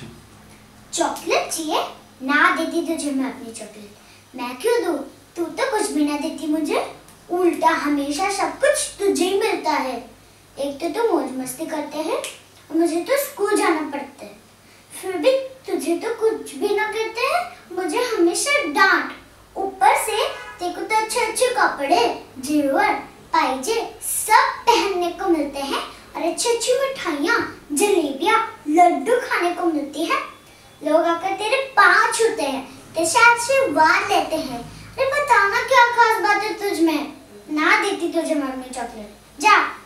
अच्छा, चॉकलेट चाहिए? ना देती तुझे मैं अपनी चॉकलेट। मैं क्यों दूं? तू तो कुछ भी ना देती मुझे। उल्टा हमेशा सब कुछ तुझे ही मिलता है। एक तो तू मौज मस्ती करते हैं और मुझे तो स्कूल जाना पड़ता है। फिर भी तुझे तो कुछ भी ना कहते हैं, मुझे हमेशा डांट। ऊपर से तेरे को तो अच्छे अच्छे कपड़े, जेवर, पायजे सब पहनने को मिलते हैं और अच्छी अच्छी मिठाइयाँ, जलेबियाँ, लड्डू खाने को मिलती है। लोग आकर तेरे पाँव छूते हैं, तेरे से आशीर्वाद लेते हैं। अरे बताना क्या खास बात है तुझ में? ना देती तुझे मम्मी चॉकलेट। जा।